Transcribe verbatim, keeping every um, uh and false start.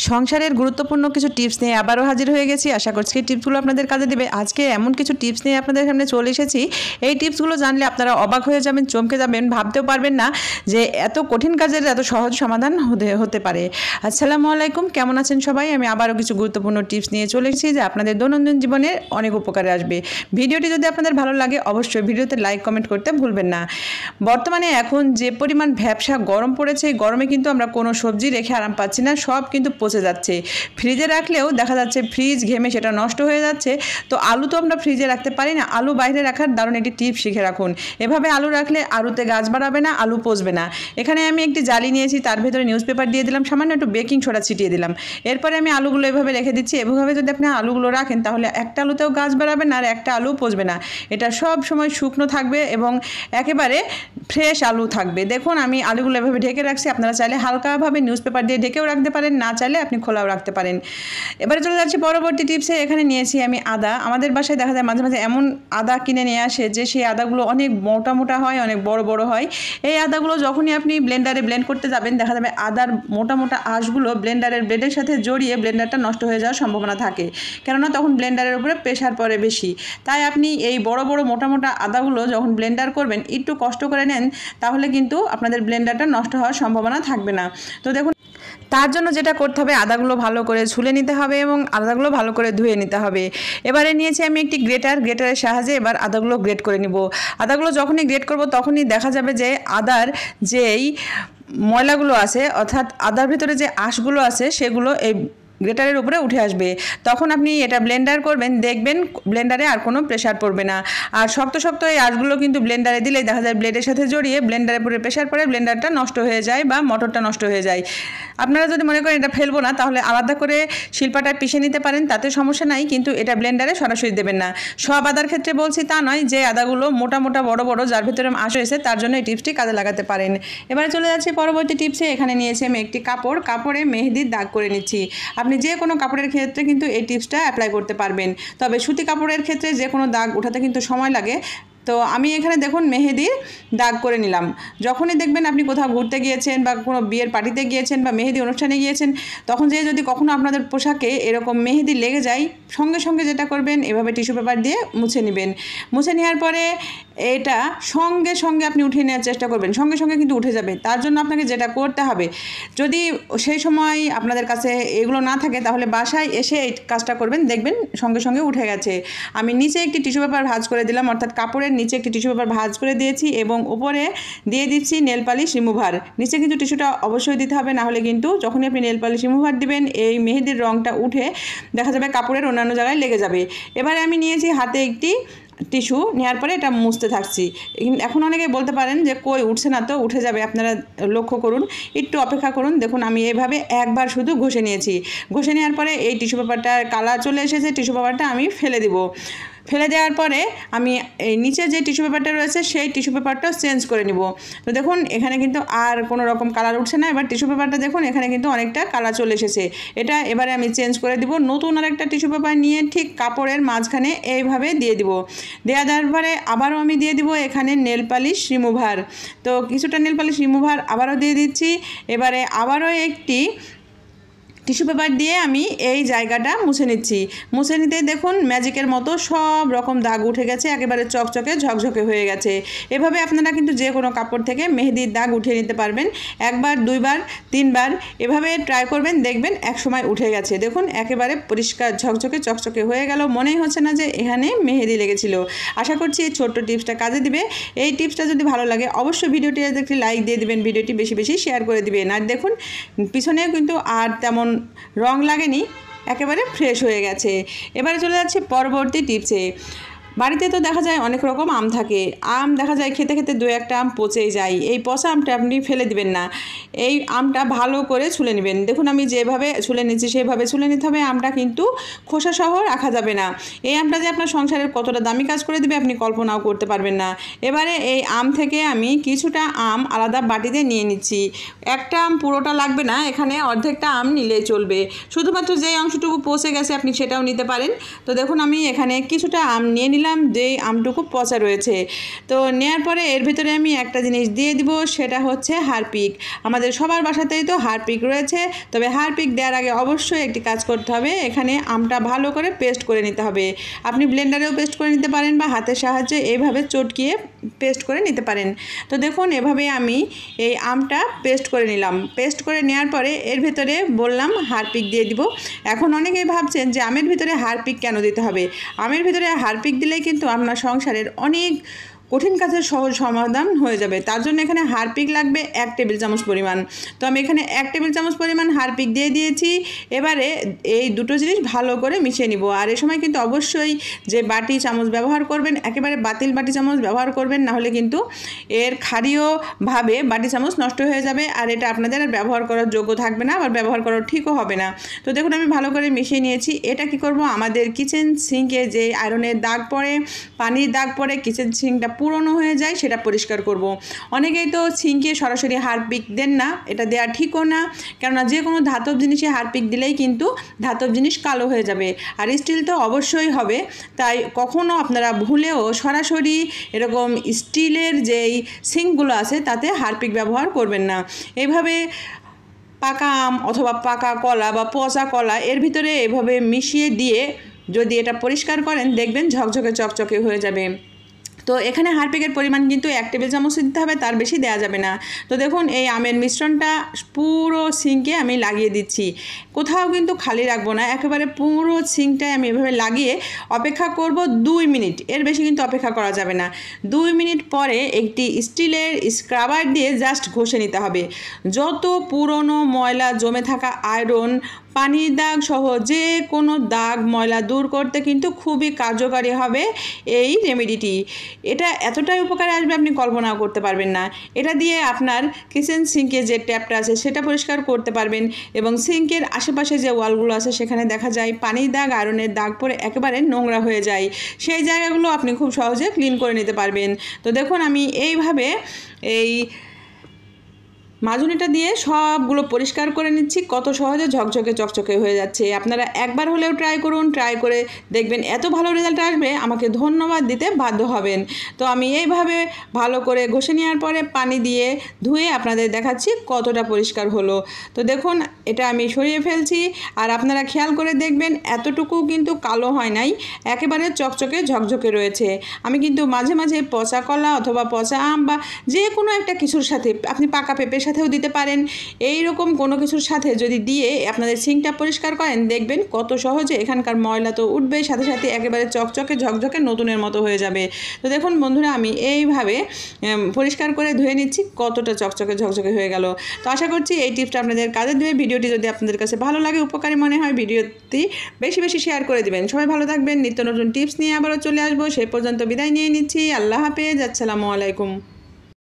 সংসারের গুরুত্বপূর্ণ কিছু টিপস নিয়ে আবারও হাজির হয়ে গেছি। আশা করছি এই টিপসগুলো আপনাদের কাজে দেবে। আজকে এমন কিছু টিপস নিয়ে আপনাদের সামনে চলে এসেছি, এই টিপসগুলো জানলে আপনারা অবাক হয়ে যাবেন, চমকে যাবেন, ভাবতেও পারবেন না যে এত কঠিন কাজের এত সহজ সমাধান হতে হতে পারে। আসসালামু আলাইকুম, কেমন আছেন সবাই? আমি আবারও কিছু গুরুত্বপূর্ণ টিপস নিয়ে চলে এসেছি যা আপনাদের দৈনন্দিন জীবনে অনেক উপকারে আসবে। ভিডিওটি যদি আপনাদের ভালো লাগে অবশ্যই ভিডিওতে লাইক কমেন্ট করতে ভুলবেন না। বর্তমানে এখন যে পরিমাণ ভ্যাপসা গরম পড়েছে, এই গরমে কিন্তু আমরা কোনো সবজি রেখে আরাম পাচ্ছি না, সব কিন্তু পচে যাচ্ছে। ফ্রিজে রাখলেও দেখা যাচ্ছে ফ্রিজ ঘেমে সেটা নষ্ট হয়ে যাচ্ছে। তো আলু তো আমরা ফ্রিজে রাখতে পারি না, আলু বাইরে রাখার দারুণ একটি টিপ শিখে রাখুন। এভাবে আলু রাখলে আলুতে গাছ বাড়াবে না, আলু পচবে না। এখানে আমি একটি জালি নিয়েছি, তার ভেতরে নিউজ পেপার দিয়ে দিলাম, সামান্য একটু বেকিং সোডা ছিটিয়ে দিলাম। এরপরে আমি আলুগুলো এভাবে রেখে দিচ্ছি। এভাবে যদি আপনি আলুগুলো রাখেন তাহলে একটা আলুতেও গাছ বাড়াবে না আর একটা আলু পচবে না। এটা সব সময় শুকনো থাকবে এবং একেবারে ফ্রেশ আলু থাকবে। দেখুন আমি আলুগুলো এভাবে ঢেকে রাখছি। আপনারা চাইলে হালকাভাবে নিউজ পেপার দিয়ে ঢেকেও রাখতে পারেন, না চাইলে আপনি খোলাও রাখতে পারেন। এবারে চলে যাচ্ছি পরবর্তী টিপসে। এখানে নিয়েছি আমি আদা। আমাদের বাসায় দেখা যায় মাঝে মাঝে এমন আদা কিনে নিয়ে আসে যে সেই আদাগুলো অনেক মোটা মোটা হয়, অনেক বড় বড় হয়। এই আদাগুলো যখনই আপনি ব্লেন্ডারে ব্লেন্ড করতে যাবেন দেখা যাবে আদার মোটা মোটা আঁশগুলো ব্লেন্ডারের ব্লেডের সাথে জড়িয়ে ব্লেন্ডারটা নষ্ট হয়ে যাওয়ার সম্ভাবনা থাকে, কেননা তখন ব্লেন্ডারের উপরে প্রেশার পড়ে বেশি। তাই আপনি এই বড় বড় মোটা মোটা আদাগুলো যখন ব্লেন্ডার করবেন একটু কষ্ট করে নেন, তাহলে কিন্তু আপনাদের ব্লেন্ডারটা নষ্ট হওয়ার সম্ভাবনা থাকবে না। তো দেখুন তার জন্য যেটা করতে হবে, আদাগুলো ভালো করে ছুলে নিতে হবে এবং আদাগুলো ভালো করে ধুয়ে নিতে হবে। এবারে নিয়েছি আমি একটি গ্রেটার, গ্রেটারের সাহায্যে এবার আদাগুলো গ্রেট করে নিব। আদাগুলো যখনই গ্রেট করব তখনই দেখা যাবে যে আদার যেই ময়লাগুলো আছে, অর্থাৎ আদার ভিতরে যে আঁশগুলো আছে সেগুলো এই গ্রেটারের উপরে উঠে আসবে। তখন আপনি এটা ব্লেন্ডার করবেন, দেখবেন ব্লেন্ডারে আর কোনো প্রেশার পড়বে না। আর শক্ত শক্ত এই আঁশগুলো কিন্তু ব্লেন্ডারে দিলে দেখা যায় ব্লেডের সাথে জড়িয়ে ব্লেন্ডারের উপরে প্রেশার পড়ে ব্লেন্ডারটা নষ্ট হয়ে যায় বা মোটরটা নষ্ট হয়ে যায়। আপনারা যদি মনে করেন এটা ফেলবো না, তাহলে আলাদা করে শিলপাটায় পিষে নিতে পারেন, তাতে সমস্যা নাই, কিন্তু এটা ব্লেন্ডারে সরাসরি দেবেন না। সব আদার ক্ষেত্রে বলছি তা নয়, যে আদাগুলো মোটা মোটা বড় বড় যার ভিতরে আঁশ হয়েছে তার জন্য এই টিপসটি কাজে লাগাতে পারেন। এবারে চলে যাচ্ছি পরবর্তী টিপসে। এখানে নিয়েছি আমি একটি কাপড়, কাপড়ে মেহেদির দাগ করে নিচ্ছি। আপনি যে কোনো কাপড়ের ক্ষেত্রে কিন্তু এই টিপসটা অ্যাপ্লাই করতে পারবেন, তবে সুতি কাপড়ের ক্ষেত্রে যে কোনো দাগ ওঠাতে কিন্তু সময় লাগে। তো আমি এখানে দেখুন মেহেদির দাগ করে নিলাম। যখনই দেখবেন আপনি কোথাও ঘুরতে গিয়েছেন বা কোনো বিয়ের পার্টিতে গিয়েছেন বা মেহেদি অনুষ্ঠানে গিয়েছেন, তখন যে যদি কখনো আপনাদের পোশাকে এরকম মেহেদি লেগে যায়, সঙ্গে সঙ্গে যেটা করবেন এভাবে টিস্যু পেপার দিয়ে মুছে নেবেন। মুছে নেওয়ার পরে এটা সঙ্গে সঙ্গে আপনি উঠিয়ে নেওয়ার চেষ্টা করবেন, সঙ্গে সঙ্গে কিন্তু উঠে যাবে। তার জন্য আপনাকে যেটা করতে হবে, যদি সেই সময় আপনাদের কাছে এগুলো না থাকে তাহলে বাসায় এসে এই কাজটা করবেন, দেখবেন সঙ্গে সঙ্গে উঠে গেছে। আমি নিচে একটি টিস্যু পেপার ভাঁজ করে দিলাম, অর্থাৎ কাপড়ের নিচে একটি টিস্যু পেপার ভাঁজ করে দিয়েছি এবং উপরে দিয়ে দিচ্ছি নেল পালিশ রিমুভার। নিচে কিন্তু টিস্যুটা অবশ্যই দিতে হবে, না হলে কিন্তু যখনই আপনি নেল পালিশ রিমুভার দিবেন এই মেহেদির রঙটা উঠে দেখা যাবে কাপড়ের অন্যান্য জায়গায় লেগে যাবে। এবারে আমি নিয়েছি হাতে একটি টিস্যু, নেওয়ার পরে এটা মুছতে থাকছি। এখন অনেকে বলতে পারেন যে কই উঠছে না, তো উঠে যাবে, আপনারা লক্ষ্য করুন, একটু অপেক্ষা করুন। দেখুন আমি এভাবে একবার শুধু ঘষে নিয়েছি। ঘষে নেওয়ার পরে এই টিস্যু পেপারটার কালার চলে এসেছে, টিস্যু পেপারটা আমি ফেলে দিব। ফেলে দেওয়ার পরে আমি এই নিচে যে টিস্যু পেপারটা রয়েছে সেই টিস্যু পেপারটাও চেঞ্জ করে নিব। তো দেখুন এখানে কিন্তু আর কোনো রকম কালার উঠছে না। এবার টিস্যু পেপারটা দেখুন এখানে কিন্তু অনেকটা কালার চলে এসেছে। এটা এবারে আমি চেঞ্জ করে দিব। নতুন আরেকটা টিস্যু পেপার নিয়ে ঠিক কাপড়ের মাঝখানে এইভাবে দিয়ে দিব। দেওয়া দেওয়ার পরে আবারও আমি দিয়ে দিব এখানে নেল পালিশ রিমুভার। তো কিছুটা নেল পালিশ রিমুভার আবারও দিয়ে দিচ্ছি। এবারে আবারও একটি টিস্যু পেপার দিয়ে আমি এই জায়গাটা মুছে নিচ্ছি। মুছে নিতে দেখুন ম্যাজিকের মতো সব রকম দাগ উঠে গেছে, একেবারে চকচকে ঝকঝকে হয়ে গেছে। এভাবে আপনারা কিন্তু যে কোনো কাপড় থেকে মেহেদির দাগ উঠিয়ে নিতে পারবেন। একবার, দুইবার, তিনবার এভাবে ট্রাই করবেন, দেখবেন এক সময় উঠে গেছে। দেখুন একেবারে পরিষ্কার ঝকঝকে চকচকে হয়ে গেল, মনেই হচ্ছে না যে এখানে মেহেদি লেগেছিল। আশা করছি এই ছোট্ট টিপসটা কাজে দিবে। এই টিপসটা যদি ভালো লাগে অবশ্যই ভিডিওটি একটি লাইক দিয়ে দিবেন, ভিডিওটি বেশি বেশি শেয়ার করে দিবেন। আর দেখুন পিছনেও কিন্তু আর তেমন রং লাগেনি, একেবারে ফ্রেশ হয়ে গেছে। এবারে চলে যাচ্ছে পরবর্তী টিপসে। বাড়িতে তো দেখা যায় অনেক রকম আম থাকে, আম দেখা যায় খেতে খেতে দু একটা আম পচেই যায়। এই পচা আমটা আপনি ফেলে দিবেন না, এই আমটা ভালো করে ছুলে নেবেন। দেখুন আমি যেভাবে ছুলে নিচ্ছি সেভাবে ছুলে নিতে হবে। আমটা কিন্তু খোসা সহ রাখা যাবে না। এই আমটা যে আপনার সংসারের কতটা দামি কাজ করে দেবে আপনি কল্পনাও করতে পারবেন না। এবারে এই আম থেকে আমি কিছুটা আম আলাদা বাটিতে নিয়ে নিচ্ছি। একটা আম পুরোটা লাগবে না, এখানে অর্ধেকটা আম নিলেই চলবে। শুধুমাত্র যেই অংশটুকু পচে গেছে আপনি সেটাও নিতে পারেন। তো দেখুন আমি এখানে কিছুটা আম নিয়ে নিলাম নিলাম যে আমটুকু পচা রয়েছে। তো নেওয়ার পরে এর ভিতরে আমি একটা জিনিস দিয়ে দিব, সেটা হচ্ছে হারপিক। আমাদের সবার বাসাতেই তো হারপিক রয়েছে, তবে হারপিক দেওয়ার আগে অবশ্যই একটি কাজ করতে হবে, এখানে আমটা ভালো করে পেস্ট করে নিতে হবে। আপনি ব্লেন্ডারেও পেস্ট করে নিতে পারেন বা হাতের সাহায্যে এইভাবে চটকিয়ে পেস্ট করে নিতে পারেন। তো দেখুন এভাবে আমি এই আমটা পেস্ট করে নিলাম। পেস্ট করে নেওয়ার পরে এর ভিতরে বললাম হারপিক দিয়ে দিব। এখন অনেকেই ভাবছেন যে আমের ভিতরে হারপিক কেন দিতে হবে। আমের ভিতরে হারপিক দিলেই কিন্তু আপনার সংসারের অনেক কঠিন কাজের সহজ সমাধান হয়ে যাবে। তার জন্য এখানে হারপিক লাগবে এক টেবিল চামচ পরিমাণ। তো আমি এখানে এক টেবিল চামচ পরিমাণ হারপিক দিয়ে দিয়েছি। এবারে এই দুটো জিনিস ভালো করে মিশিয়ে নিব। আর এই সময় কিন্তু অবশ্যই যে বাটি চামচ ব্যবহার করবেন একেবারে বাতিল বাটি চামচ ব্যবহার করবেন, না হলে কিন্তু এর ক্ষারীয়ভাবে বাটি চামচ নষ্ট হয়ে যাবে আর এটা আপনাদের আর ব্যবহার করার যোগ্য থাকবে না, আবার ব্যবহার করার ঠিকও হবে না। তো দেখুন আমি ভালো করে মিশিয়ে নিয়েছি। এটা কি করব, আমাদের কিচেন সিঙ্কে যে আয়রনের দাগ পড়ে, পানির দাগ পড়ে, কিচেন সিঙ্কটা পুরনো হয়ে যায়, সেটা পরিষ্কার করব। অনেকেই তো সিঙ্কে সরাসরি হারপিক দেন না, এটা দেওয়া ঠিকও না, কেননা যে কোনো ধাতব জিনিসে হারপিক দিলেই কিন্তু ধাতব জিনিস কালো হয়ে যাবে, আর স্টিল তো অবশ্যই হবে। তাই কখনও আপনারা ভুলেও সরাসরি এরকম স্টিলের যেই সিঙ্কগুলো আছে তাতে হারপিক ব্যবহার করবেন না। এইভাবে পাকা আম অথবা পাকা কলা বা পচা কলা এর ভিতরে এভাবে মিশিয়ে দিয়ে যদি এটা পরিষ্কার করেন, দেখবেন ঝকঝকে চকচকে হয়ে যাবে। তো এখানে হারপিকের পরিমাণ কিন্তু এক টেবিল চামচ দিতে হবে, তার বেশি দেওয়া যাবে না। তো দেখুন এই আমের মিশ্রণটা পুরো সিঙ্কে আমি লাগিয়ে দিচ্ছি, কোথাও কিন্তু খালি রাখবো না, একেবারে পুরো সিঙ্কটায় আমি এভাবে লাগিয়ে অপেক্ষা করব দুই মিনিট, এর বেশি কিন্তু অপেক্ষা করা যাবে না। দুই মিনিট পরে একটি স্টিলের স্ক্রাবার দিয়ে জাস্ট ঘষে নিতে হবে। যত পুরনো ময়লা জমে থাকা আয়রন, পানির দাগ সহ যে কোনো দাগ ময়লা দূর করতে কিন্তু খুবই কার্যকারী হবে এই রেমেডিটি। এটা এতটাই উপকারে আসবে আপনি কল্পনাও করতে পারবেন না। এটা দিয়ে আপনার কিচেন সিঙ্কে যে ট্যাপটা আছে সেটা পরিষ্কার করতে পারবেন, এবং সিঙ্কের আশেপাশে যে ওয়ালগুলো আছে সেখানে দেখা যায় পানির দাগ, আয়রনের দাগ পরে একেবারে নোংরা হয়ে যায়, সেই জায়গাগুলো আপনি খুব সহজে ক্লিন করে নিতে পারবেন। তো দেখুন আমি এইভাবে এই মাজুনিটা দিয়ে সবগুলো পরিষ্কার করে নিচ্ছি, কত সহজে ঝকঝকে চকচকে হয়ে যাচ্ছে। আপনারা একবার হলেও ট্রাই করুন, ট্রাই করে দেখবেন এত ভালো রেজাল্ট আসবে আমাকে ধন্যবাদ দিতে বাধ্য হবেন। তো আমি এইভাবে ভালো করে ঘষে নেওয়ার পরে পানি দিয়ে ধুয়ে আপনাদের দেখাচ্ছি কতটা পরিষ্কার হলো। তো দেখুন এটা আমি সরিয়ে ফেলছি, আর আপনারা খেয়াল করে দেখবেন এতটুকু কিন্তু কালো হয় নাই, একেবারে চকচকে ঝকঝকে রয়েছে। আমি কিন্তু মাঝে মাঝে পচা কলা অথবা পচা আম বা যে কোনো একটা কিছুর সাথে, আপনি পাকা পেঁপের সাথেও দিতে পারেন, এই রকম কোনো কিছুর সাথে যদি দিয়ে আপনাদের সিঙ্কটা পরিষ্কার করেন, দেখবেন কত সহজে এখানকার ময়লা তো উঠবেই, সাথে সাথে একেবারে চকচকে ঝকঝকে নতুনের মতো হয়ে যাবে। তো দেখুন বন্ধুরা আমি এইভাবে পরিষ্কার করে ধুয়ে নিচ্ছি, কতটা চকচকে ঝকঝকে হয়ে গেল। তো আশা করছি এই টিপসটা আপনাদের কাজে দেবে। ভিডিওটি যদি আপনাদের কাছে ভালো লাগে, উপকারী মনে হয়, ভিডিওটি বেশি বেশি শেয়ার করে দিবেন। সবাই ভালো থাকবেন, নিত্য নতুন টিপস নিয়ে আবারও চলে আসবো। সেই পর্যন্ত বিদায় নিয়ে নিচ্ছি। আল্লাহ হাফেজ, আসসালামু আলাইকুম।